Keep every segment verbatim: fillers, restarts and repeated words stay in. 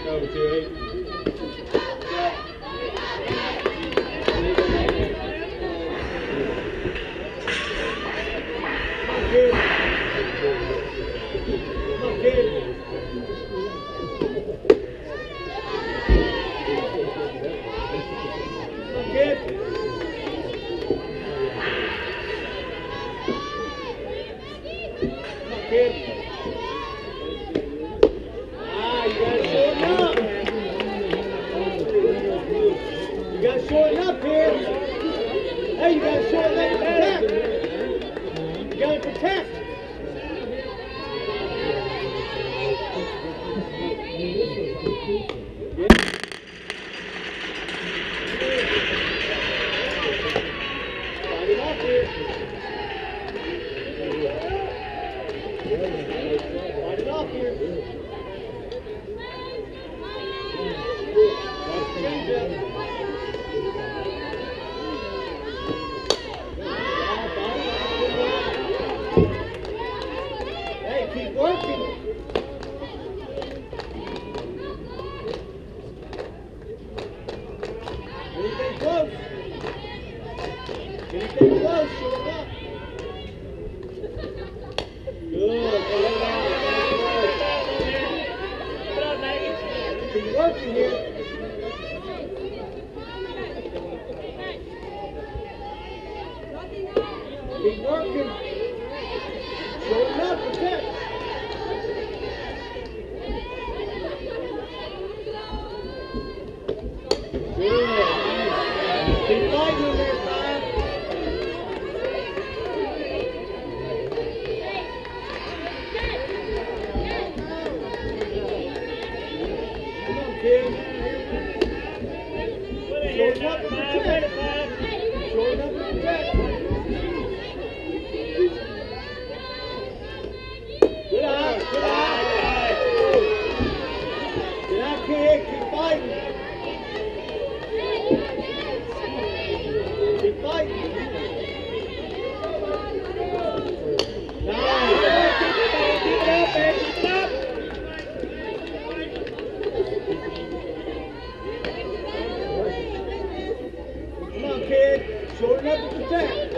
Over two eight. Kid. Come on, kid. Come on, kid. Kid. Ah, you gotta shorten up. You gotta shorten up here. Hey, you gotta shorten up and protect. You gotta protect. Slide it off here. Slide it off here. Watch the change up. Hey, keep working. Anything close. Anything close, show it up. Good. Keep working here. Keep working. Show it up, protect. Good. Nice. Keep fighting in there, Ty. Come on, kid. Shorten up and protect. Shorten up and protect. Good eye, good eye. Good eye, kid. Keep fighting. Keep fighting. Nice. Keep it up, man. Keep it up. Come on, kid. Shorten up and protect.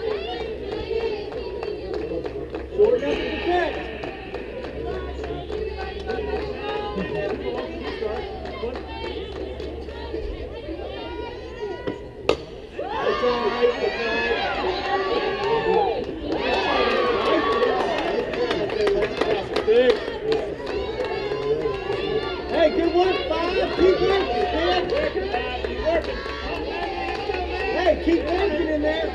Shorten up and protect. That's all right. That's all right. Hey, good work, five. Keep working, kid. Hey, keep working in there.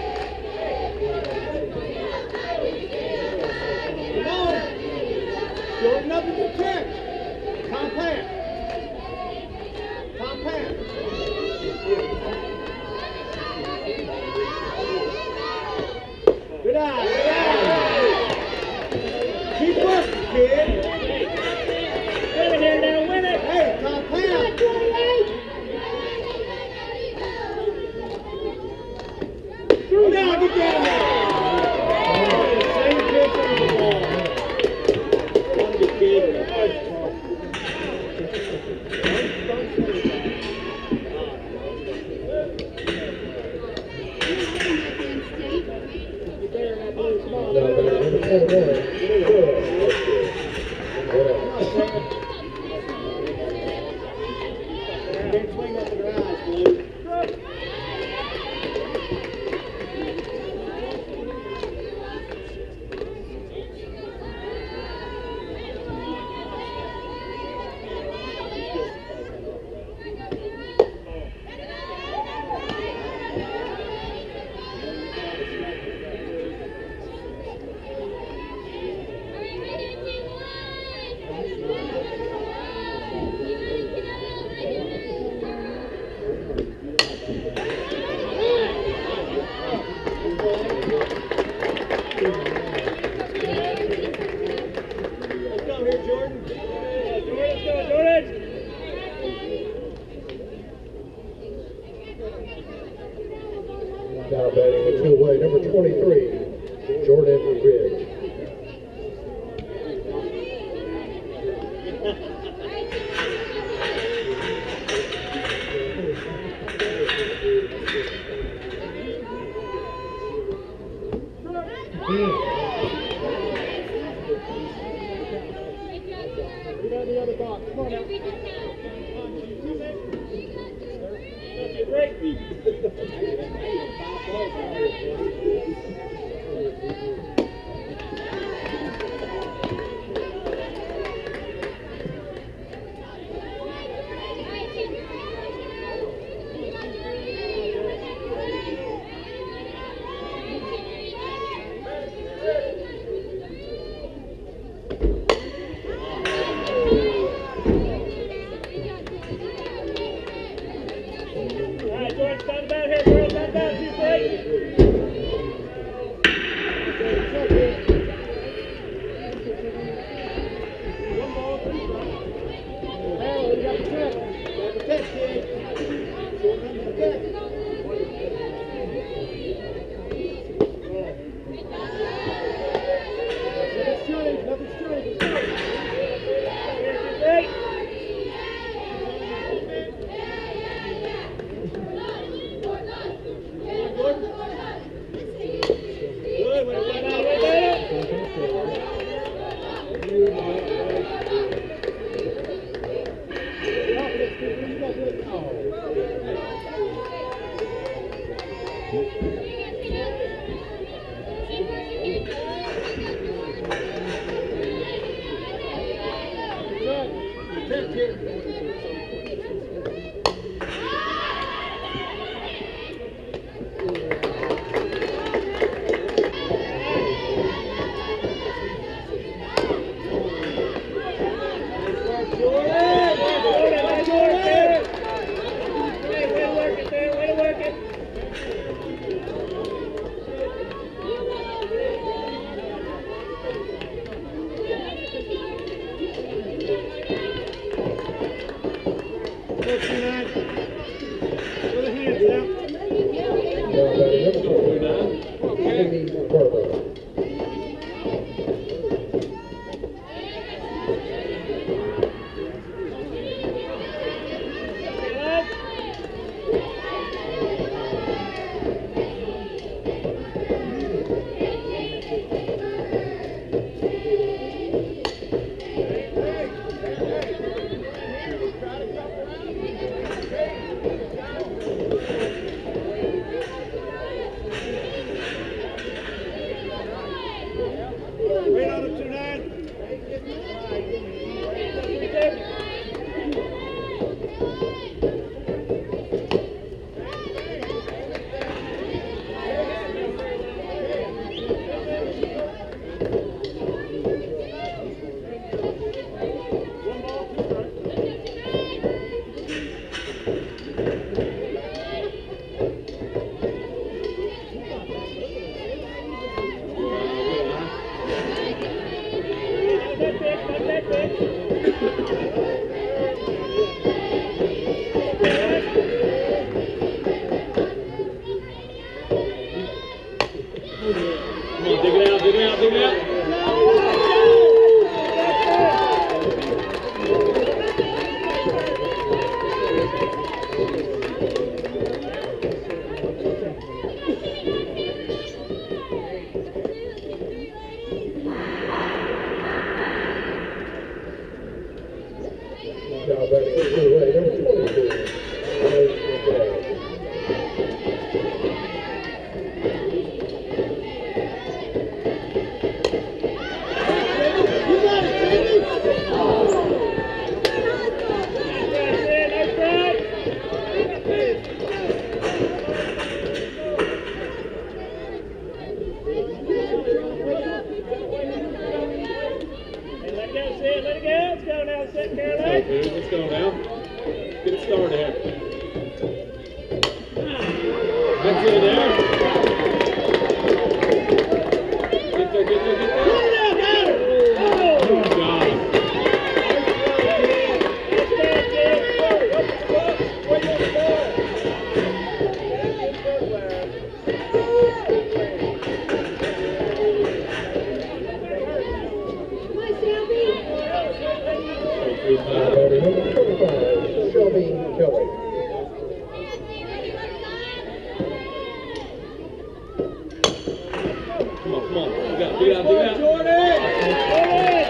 Come on. Shorten up and protect. Compact. Compact. Good eye, good eye. Keep working, kid. Get in here now, win it. Hey, compact. Get down, get down there. Same pitch on the ball. On the kid. Can't swing up in her eyes, Blue. Now batting the two-way, number twenty-three, Jordan Ridge. the other box. Come on now. Break me. Shelby Kelly. Come on, come on. Dig it out, dig it out, dig it out. Jordan!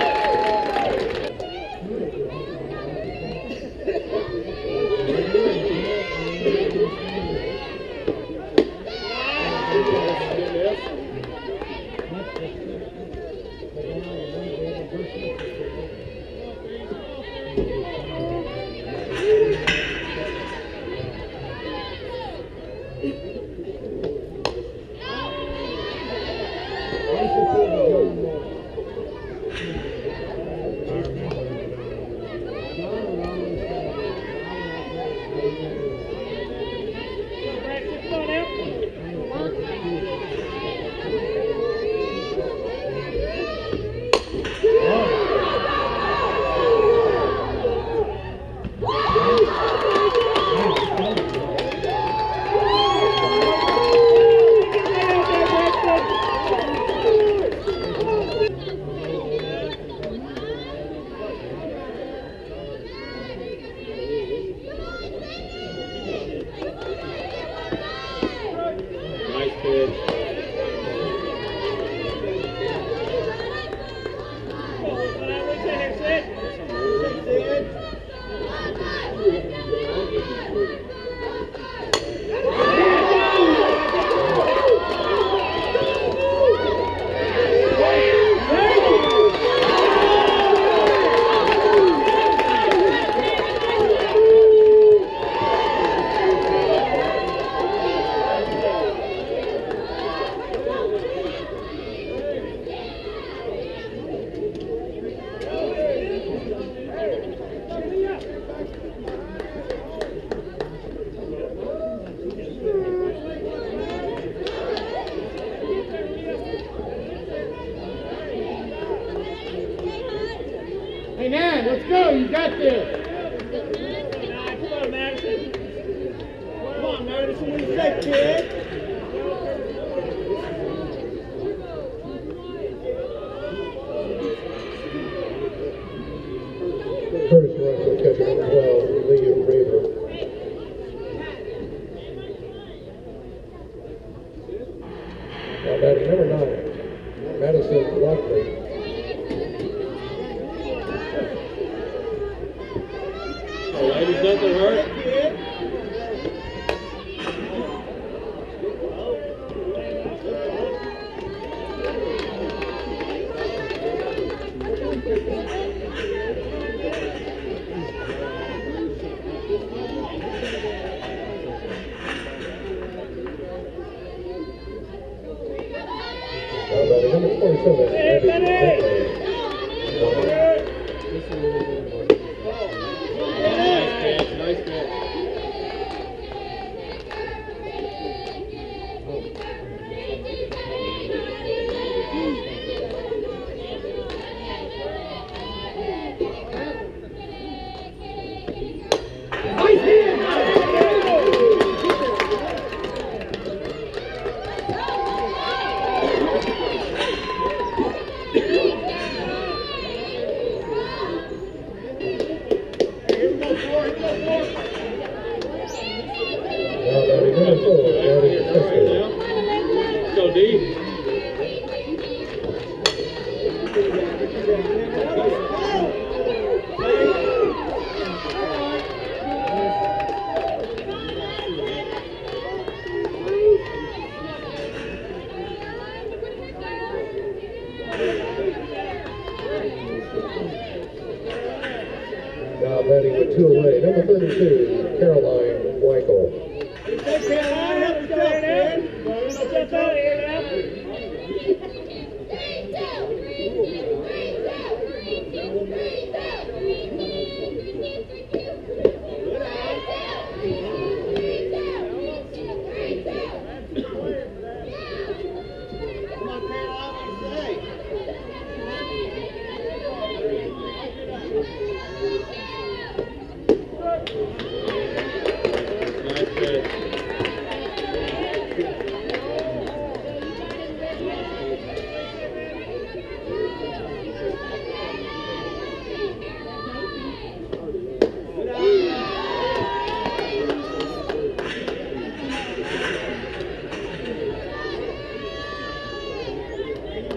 Hey, Nan, let's go. You got this. Come on, Madison. Come on, Madison. What do you say, kid? Curtis Russell, catcher number twelve, Lee Raver. Now batting number nine, Madison Lockley. Ladies, nothing hurt. Now batting number twenty-seven, Eddie Bentley. Nice pitch. Go deep. Now batting with two away, number thirty-two, Caroline Weichel. Hey, Caroline, help yourself, man. Step out of here now. Come on, Caroline, what do you say?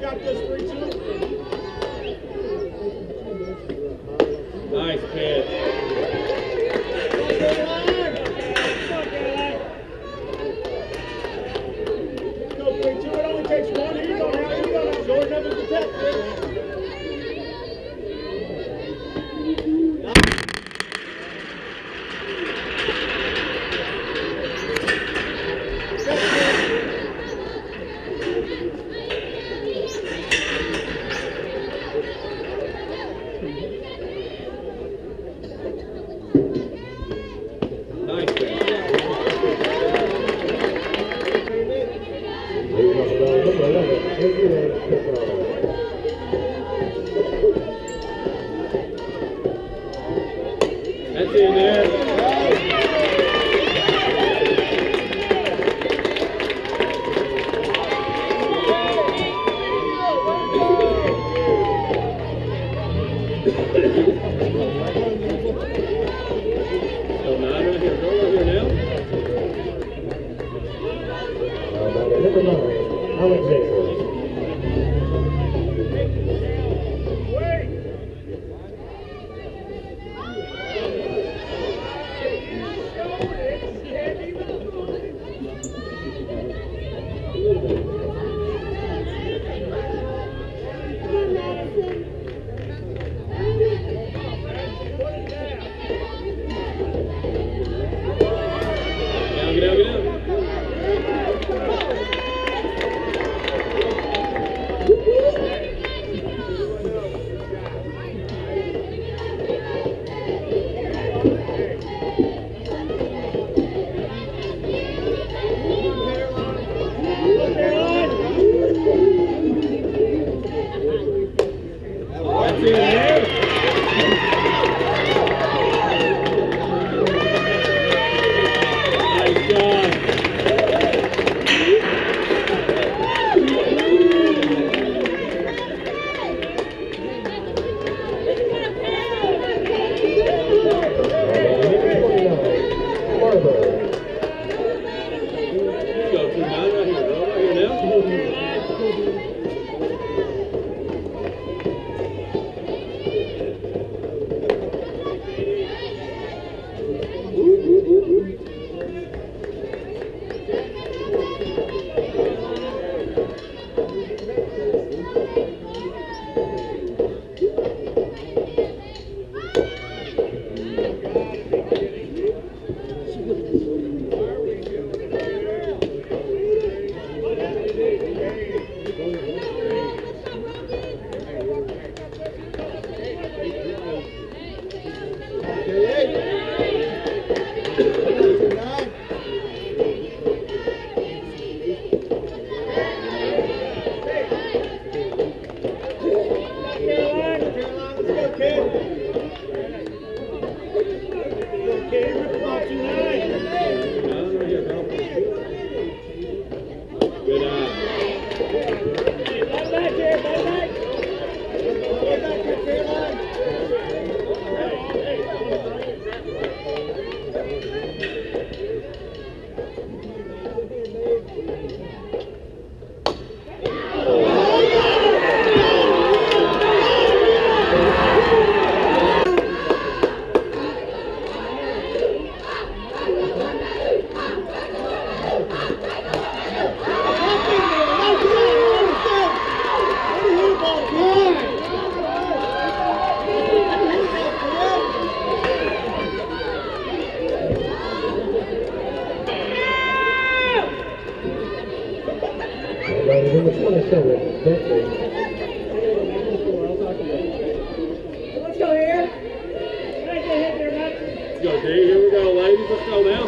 got this three two. Nice pitch. Go three two. It only takes one. Here you go now. Here you go now. Jordan up at the top. Nice pitch. That's in there. So nine right here. Go right here now. Number nine, Alexander. Down, get out, get out. That's in there. Nice job. Let's go through nine right here. Go right here now. Good eye. Number twenty-seven, Bentley. Let's go here. Let's go, D. Here we go, ladies. Let's go now.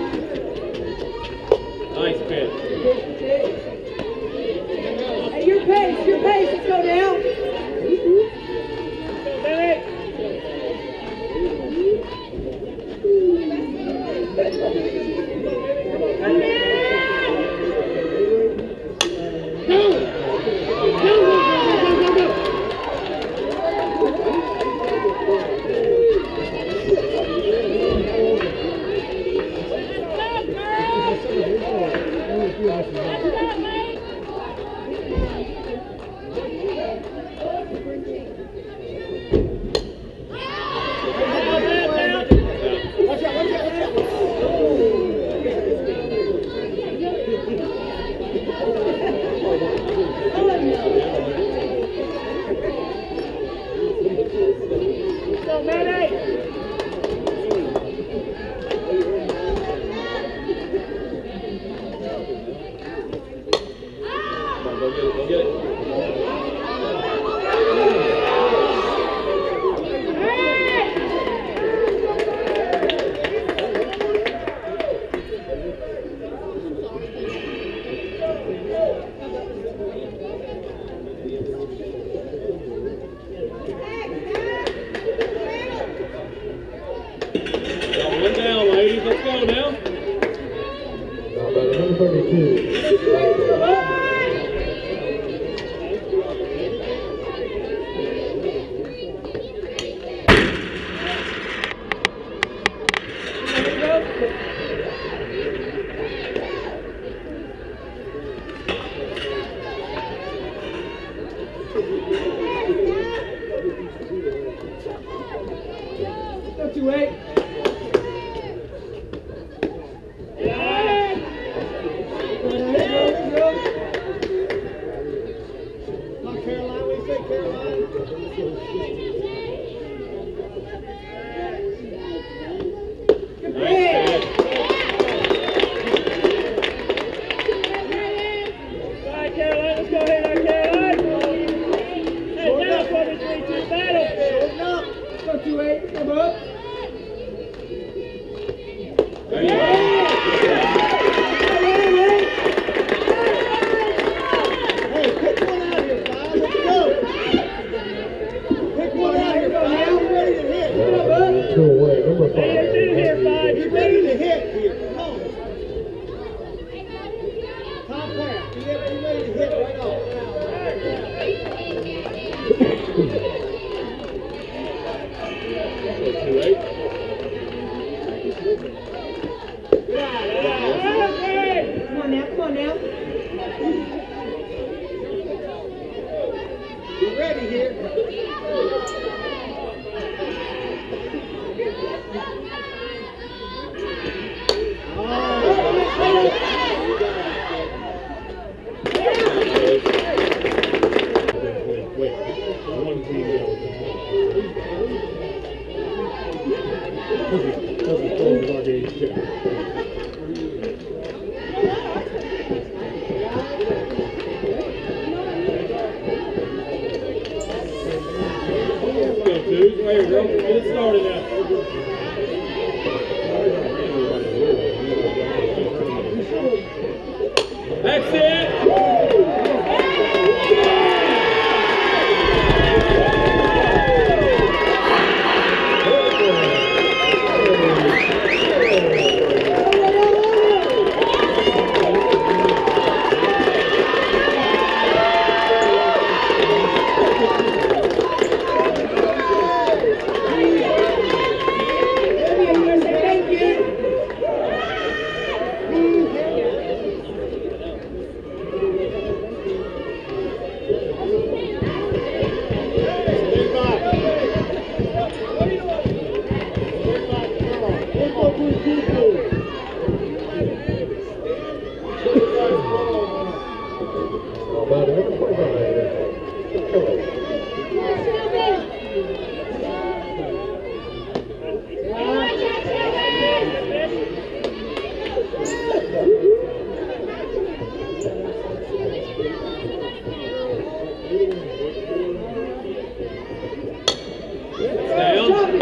Nice pitch. Hey, your pace, your pace. Let's go now. Go get it, go get it. Got one down, ladies. Let's go now. Now batting number thirty-two, Lightbed. Don't you wait. Not Caroline, we say Caroline. Good Nice pitch. pitch. All right, Caroline, let's go ahead, all right, Caroline. Hey, now for the three two battle. Shorten up. Don't you wait. Come up. There you go. Hey, pick one out here, five. Let's go. Pick one out here, five. You ready to hit? Two away, number Hey, you're five. new here, five. You ready to hit here? Come on. Top pass. You ready you ready to hit right off? Two eight. Come on now. Come on now. You ready here? Wait, wait. One team down. Doesn't close our games yet. Let's go, twos. Right here, girl. Get it started now. That's it. Thank you. Stay back. Let's go, Bruce, Bruce, Bruce. Now batting number twenty-nine, Kelly. Down.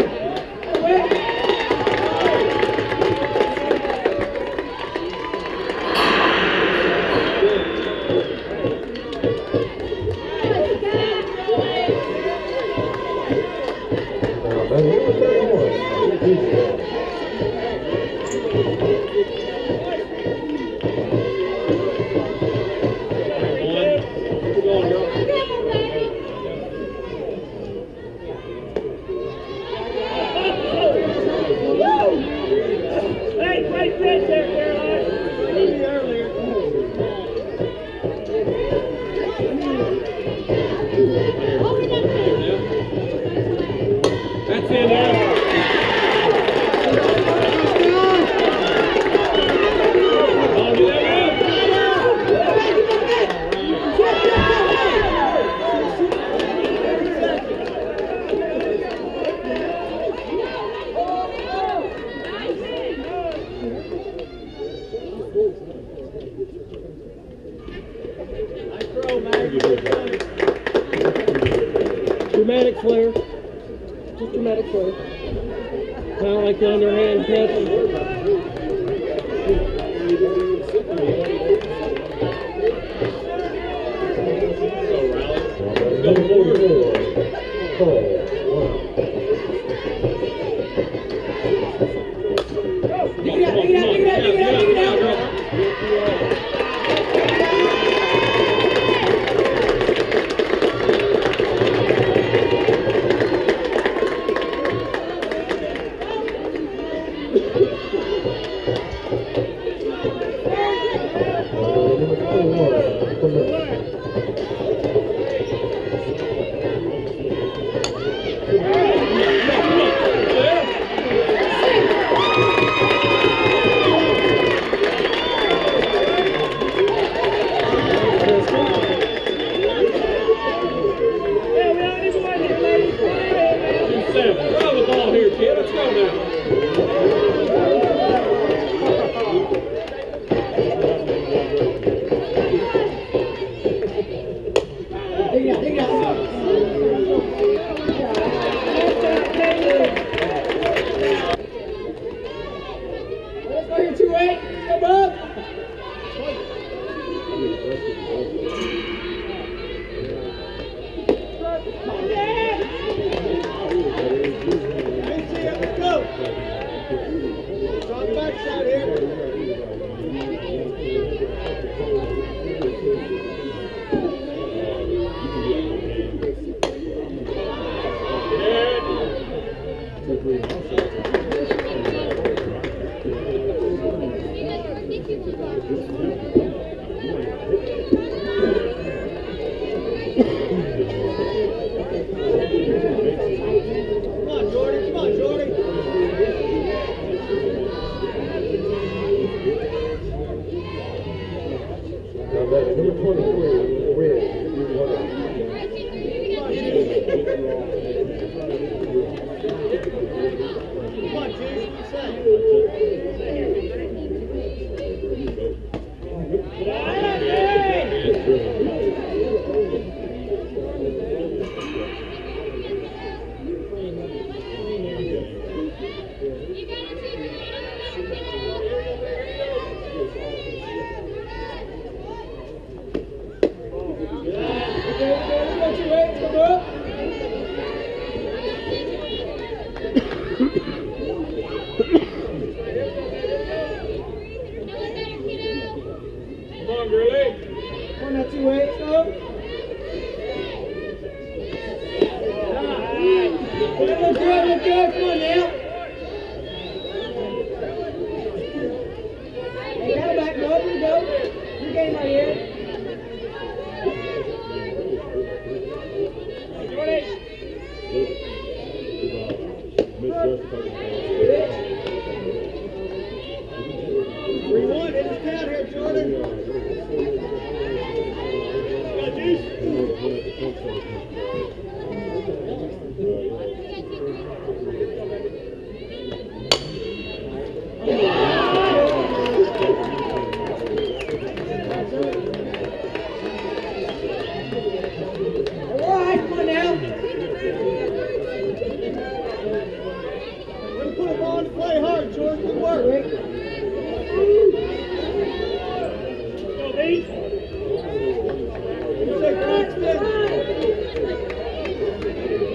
Dramatic flare. Just dramatic flare. Kind of like the underhand catch. Number forty-four, Paul. Dig it out, dig it out, dig it out, dig it out, dig it out.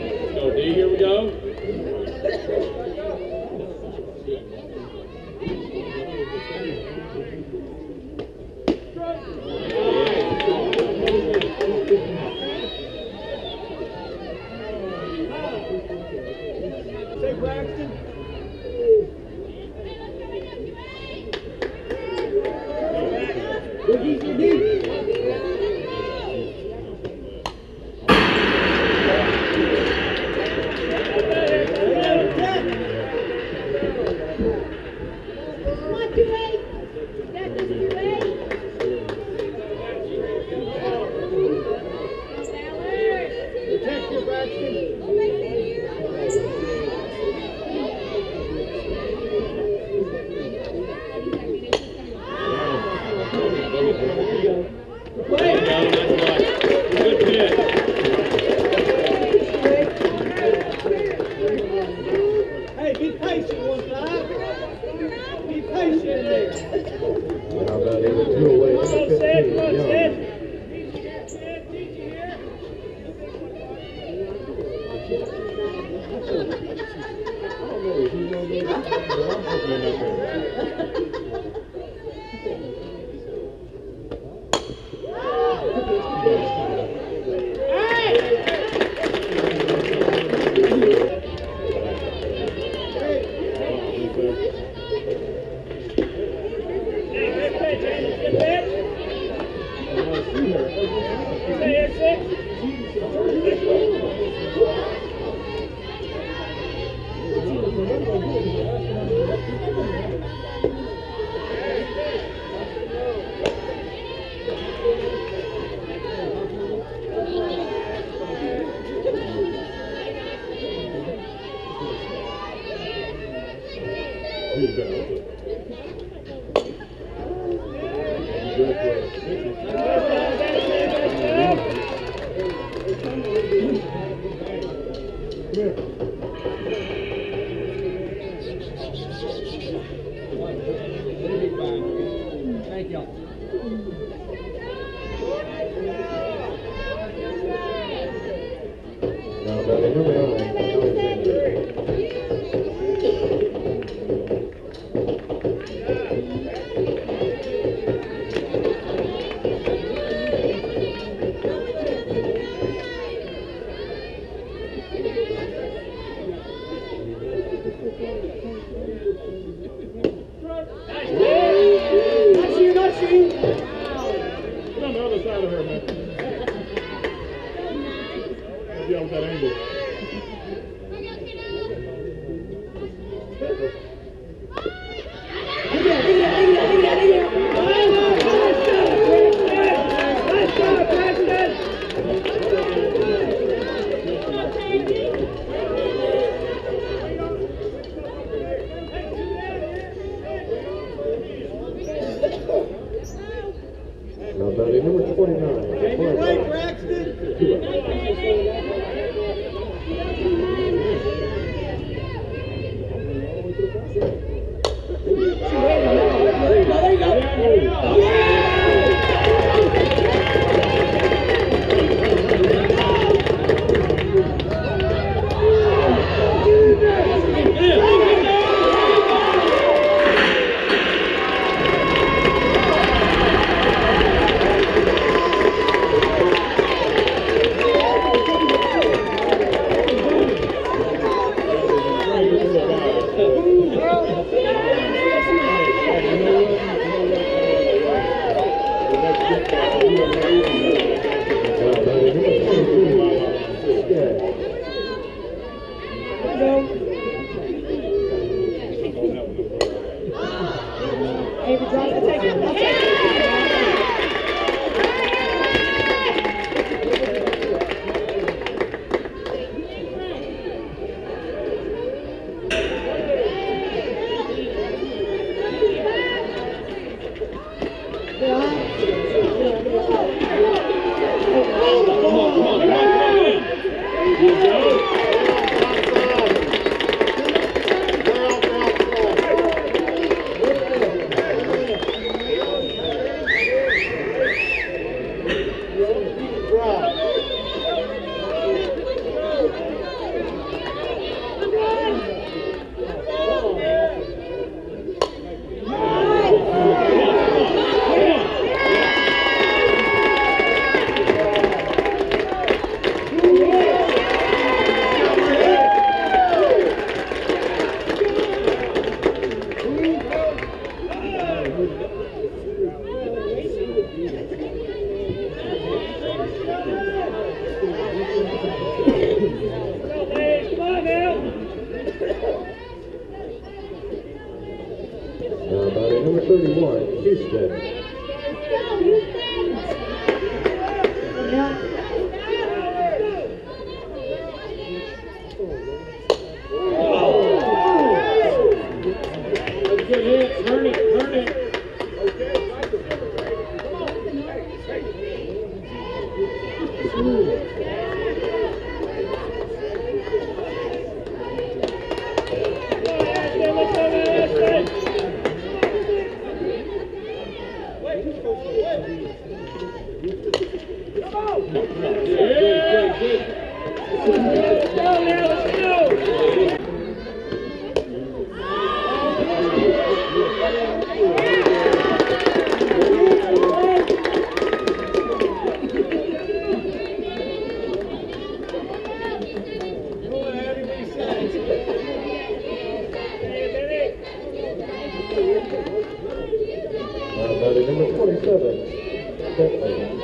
Here we go. Let's go now, let's go. Now batting number twenty-seven, Bentley.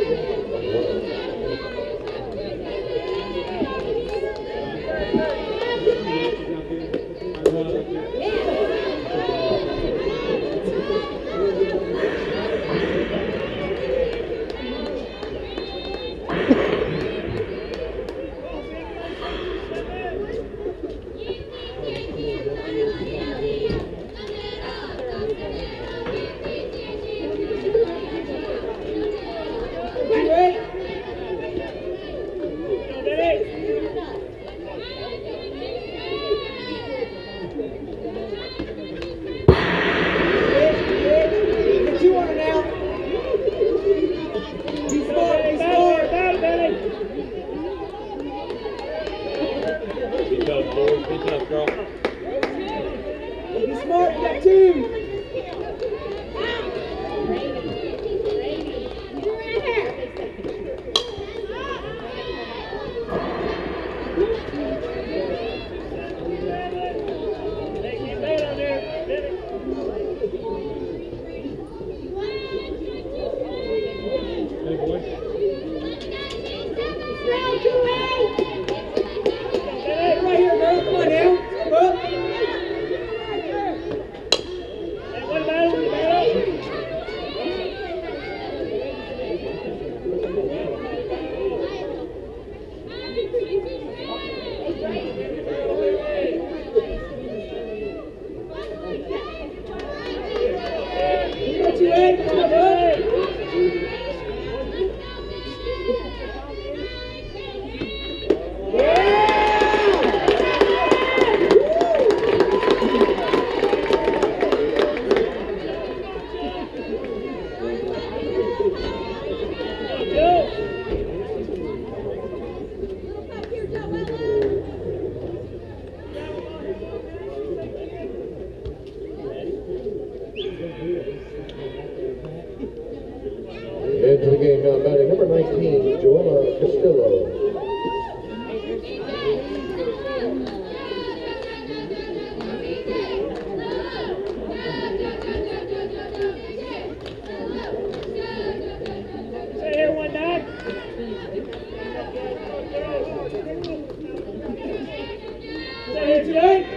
Into the game now, batting number nineteen, Joella Castillo. Stay here, one nine. Stay here, two eight.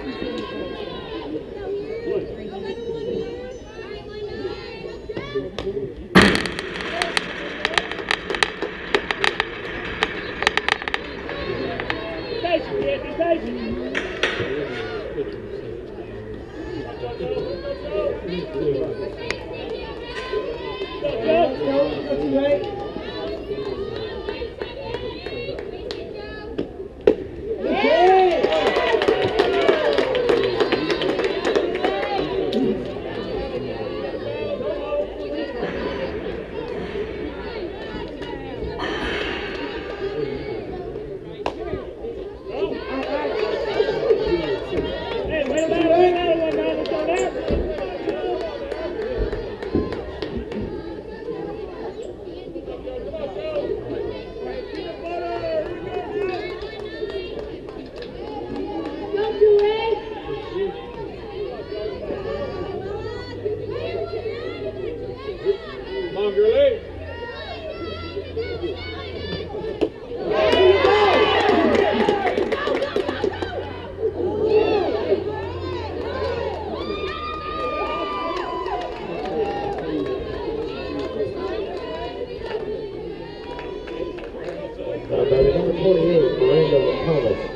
Now batting number twenty-eight, Miranda Thomas.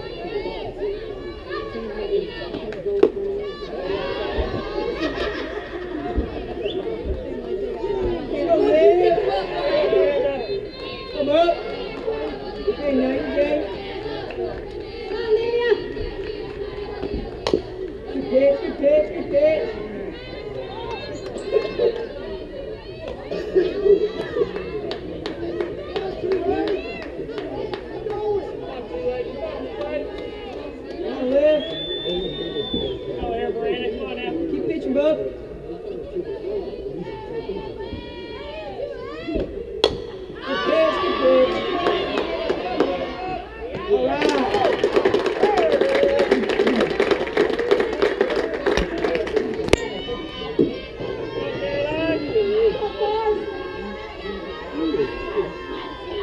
Come up. Hey, nine, Jay. Good pitch, good pitch, good pitch.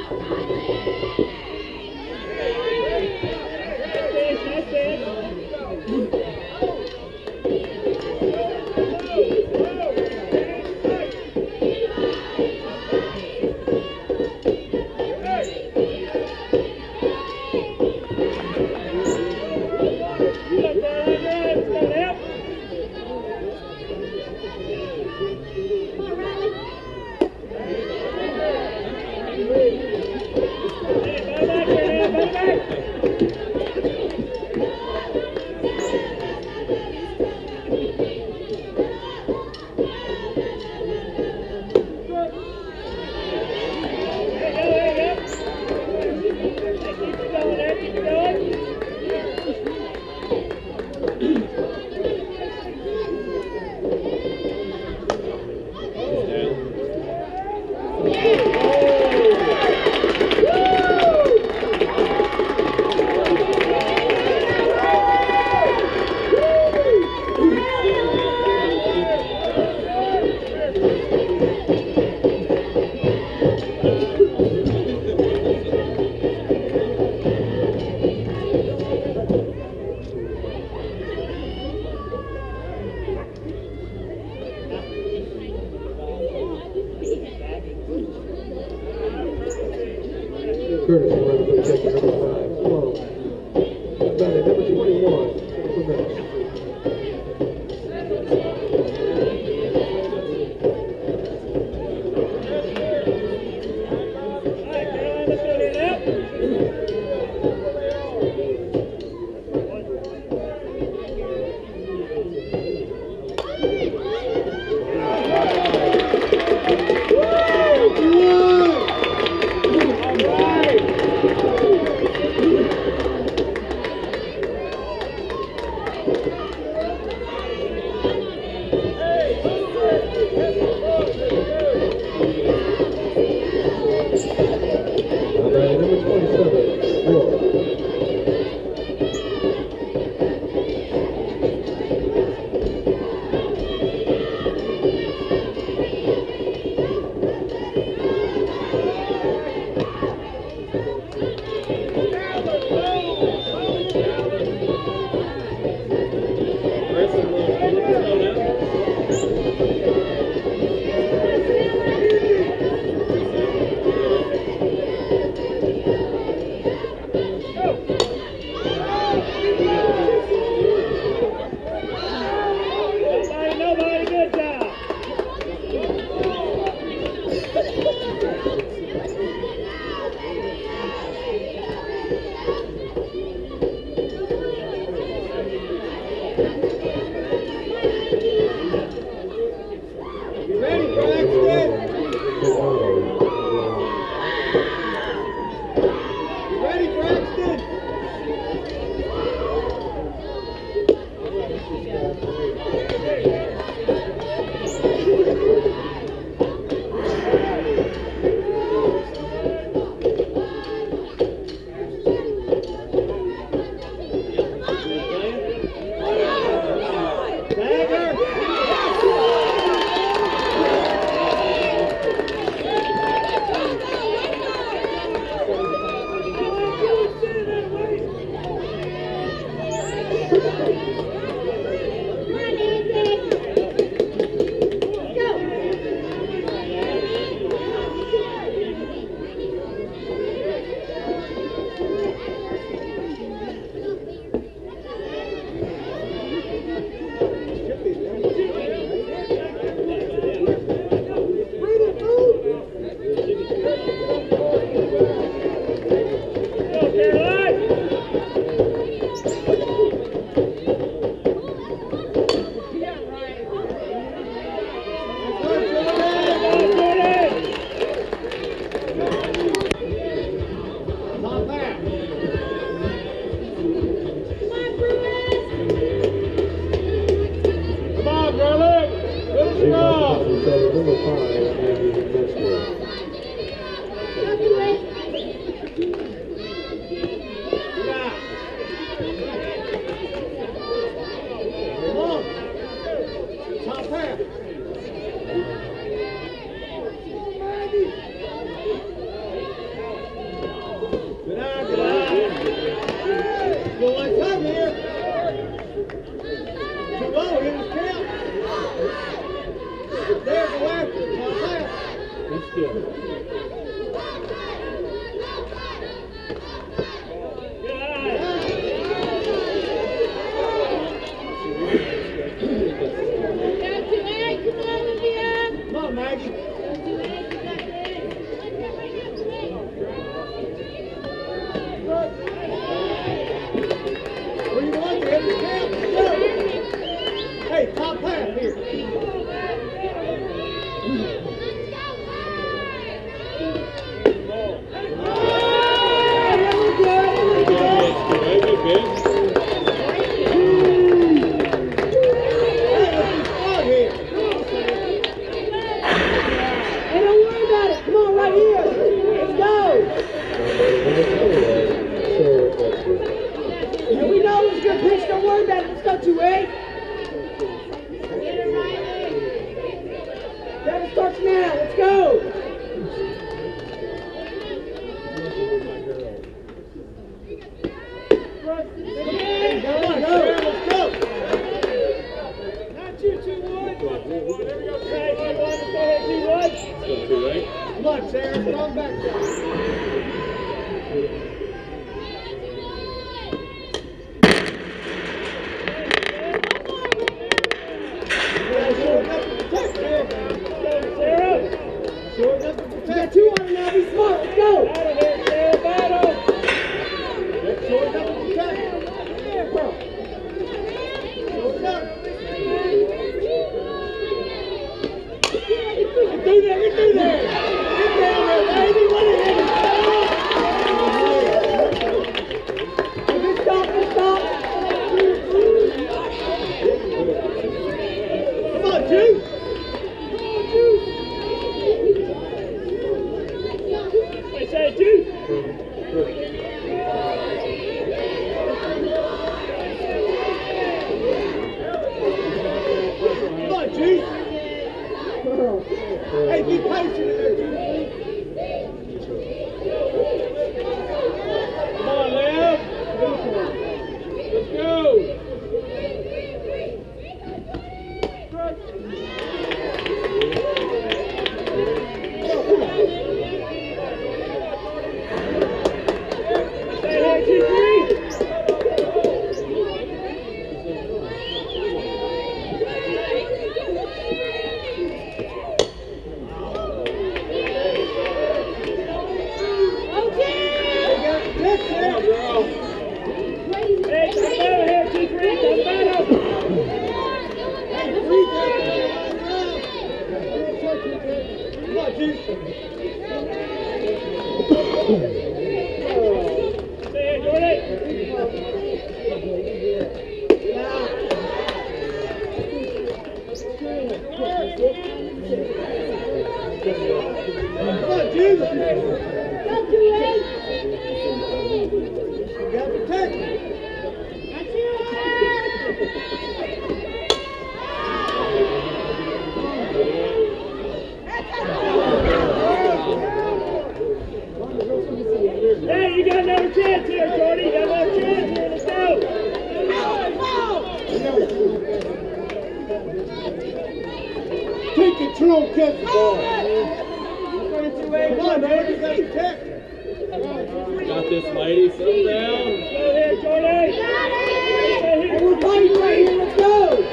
Curtis around for check number five. Slow. Batting number twenty-one. For Memphis. still. Come on, Maggie. Where you going, Jim? Go. Hey, top half here. Come on, Sarah, strong back there. Hey, be patient in there, Juice. Come on, Lev. Let's go. Hey, you got another chance here, Jordy. You got another chance here. Let's go. Take control, catch the ball. Come on, man, you got to check. Got this, lady. Settle down. Go here, Jordy. Hey, we're fighting right here. Let's go.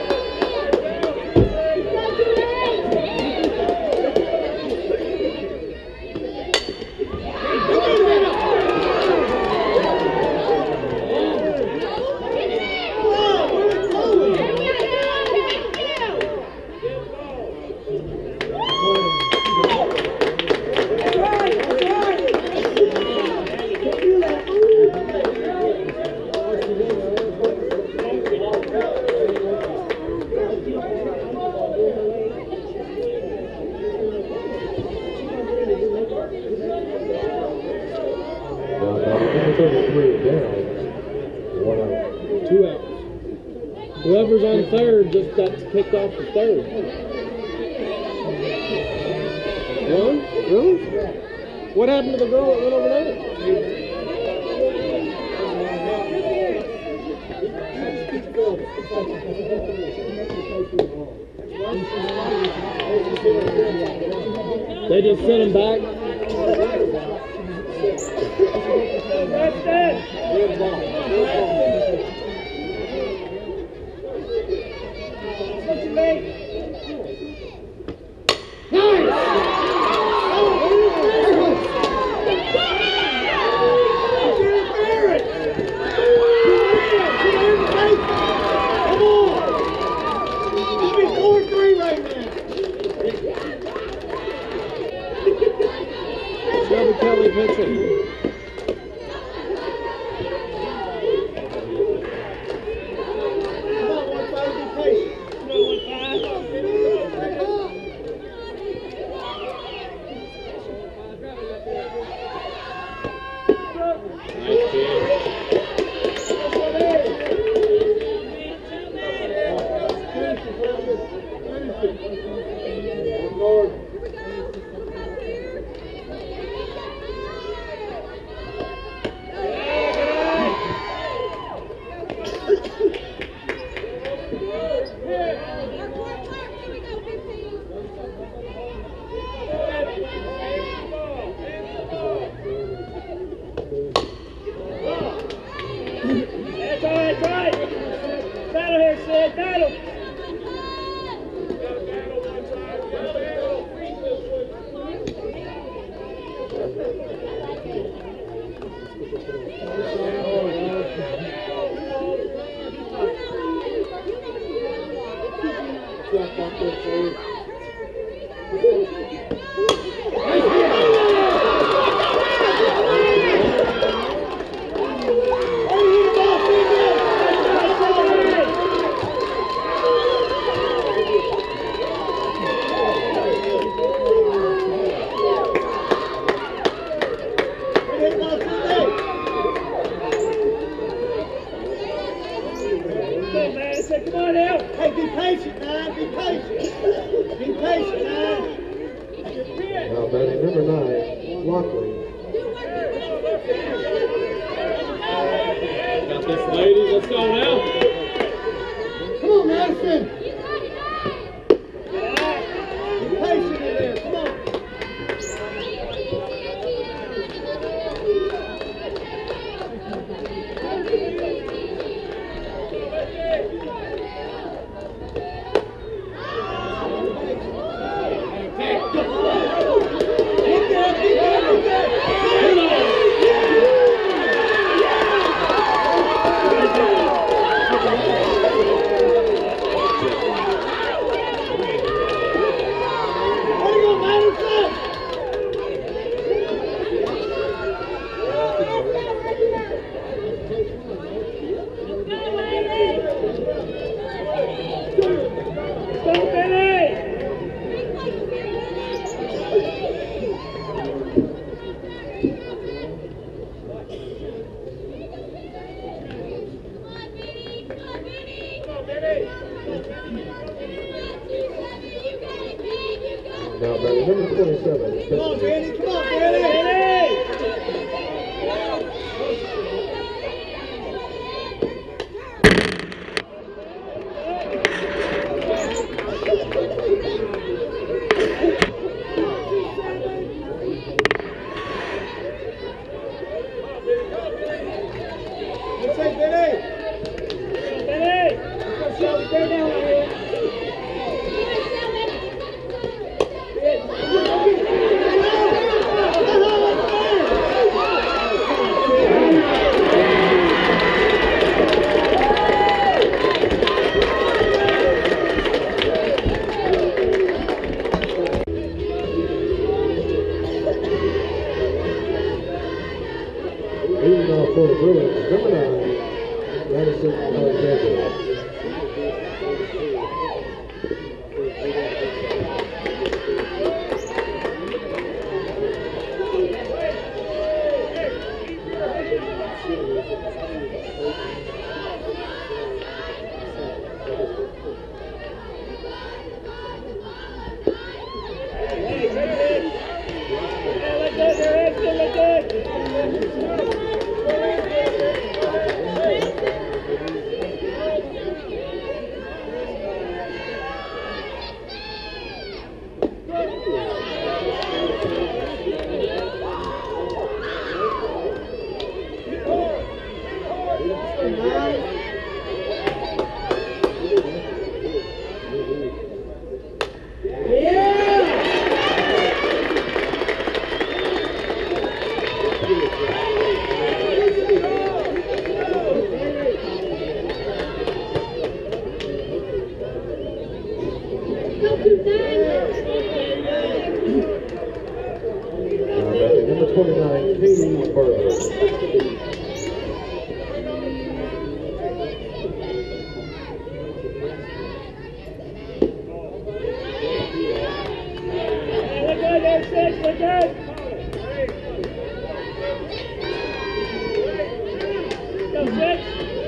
Two outs. Whoever's on third just got kicked off the third. One? Really? What happened to the girl that went over there? They just sent him back. That's it. What you make? Shelby Kelly pitching. Nice pitch. That's all right, right. Battle here, Sid, battle. Come on now. Hey, be patient, man. Be patient. Be patient, man. Now batting number nine, Lockley. Got this, ladies. Let's go now. Come on, Madison. Be patient in there. Come on. Now batting number twenty-seven, Come on, Danny. Come on, Danny. Let's say Benny. Benny. Let's go, Shelby. Go down right here. leading off for the Bruins, number nine, Madison Alexander. Burger. Look good there, six, look good. Go, six.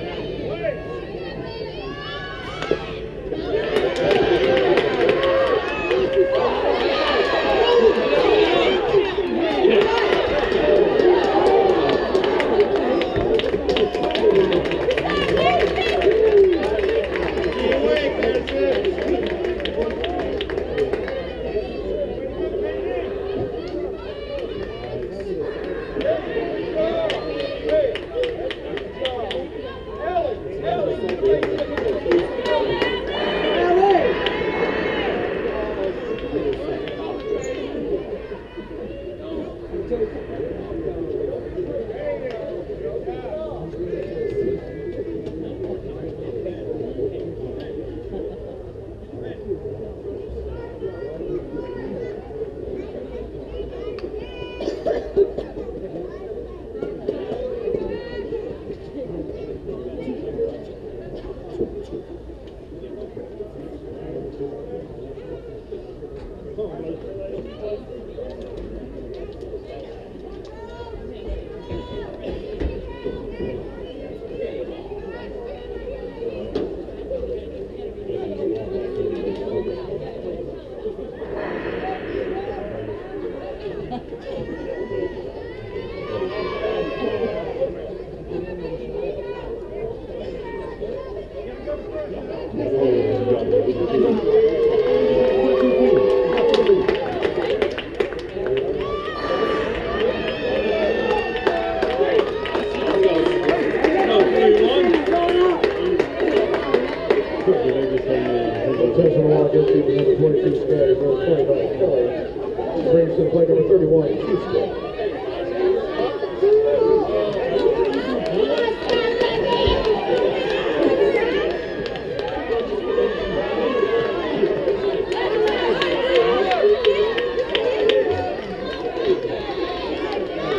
Attention walk into the number twenty-two Scatters, number twenty-five Kelly. Brings to the plate number thirty-one, Houston.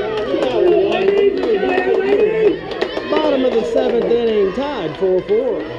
Bottom of the seventh inning, tied four four.